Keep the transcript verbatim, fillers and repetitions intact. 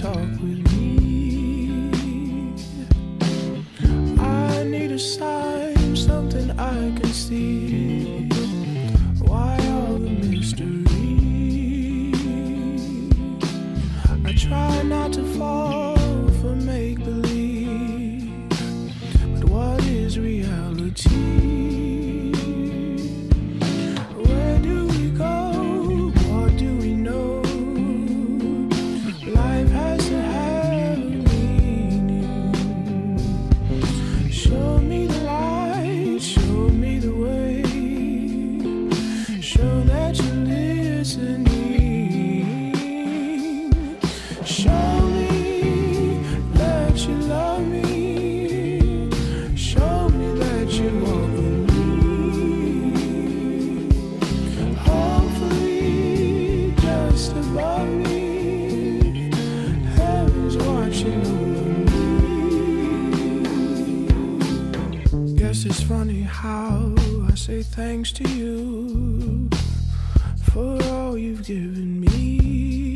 talk with me. I need a sign, something I can see. Why all the mystery? I try not to fall for make-believe, but what is reality? Where do we go? What do we know? Life has to have meaning. Show me the light, show me the way. Show that you're listening. Show me that you love me. Show me that you walk with me. Hopefully, just above me, heaven's watching over me. Guess it's funny how I say thanks to you for all you've given me.